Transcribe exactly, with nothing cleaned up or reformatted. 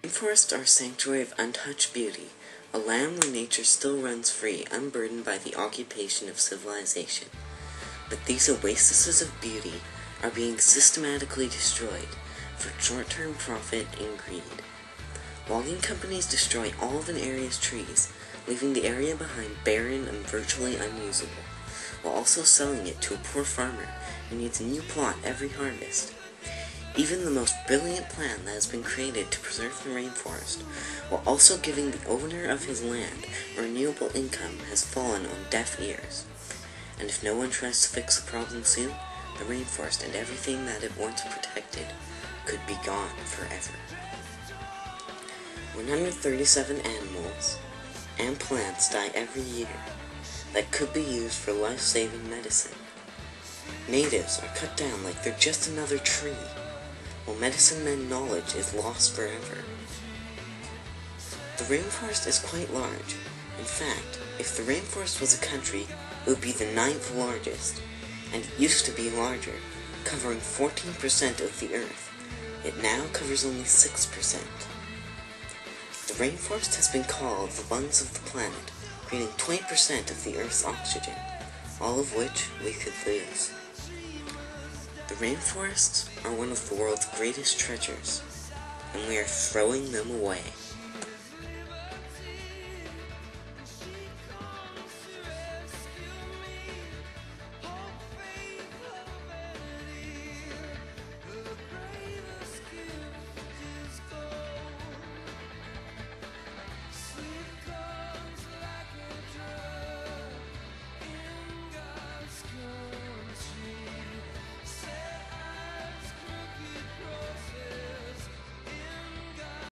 Rainforests are a sanctuary of untouched beauty, a land where nature still runs free, unburdened by the occupation of civilization. But these oases of beauty are being systematically destroyed for short-term profit and greed. Logging companies destroy all of an area's trees, leaving the area behind barren and virtually unusable, while also selling it to a poor farmer who needs a new plot every harvest. Even the most brilliant plan that has been created to preserve the rainforest, while also giving the owner of his land a renewable income, has fallen on deaf ears. And if no one tries to fix the problem soon, the rainforest and everything that it once protected could be gone forever. one hundred thirty-seven animals and plants die every year that could be used for life-saving medicine. Natives are cut down like they're just another tree, while medicine men knowledge is lost forever. The rainforest is quite large. In fact, if the rainforest was a country, it would be the ninth largest, and it used to be larger, covering fourteen percent of the Earth. It now covers only six percent. The rainforest has been called the lungs of the planet, creating twenty percent of the Earth's oxygen, all of which we could lose. The rainforests are one of the world's greatest treasures, and we are throwing them away.